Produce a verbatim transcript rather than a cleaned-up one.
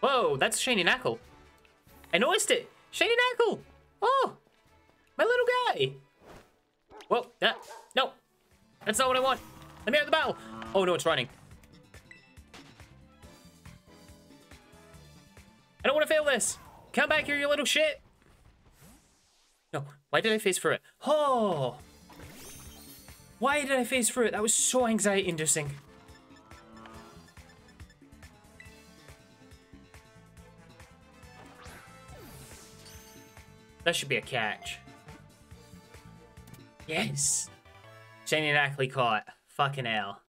Whoa, that's Shiny Knuckle. I noticed it. Shiny Knuckle. Oh, my little guy. Whoa, that, no. That's not what I want. Let me out of the battle. Oh, no, it's running. I don't want to fail this. Come back here, you little shit. No, why did I face through it? Oh. Why did I face through it? That was so anxiety-inducing. That should be a catch. Yes. Shiny Knuckle caught. Fucking hell.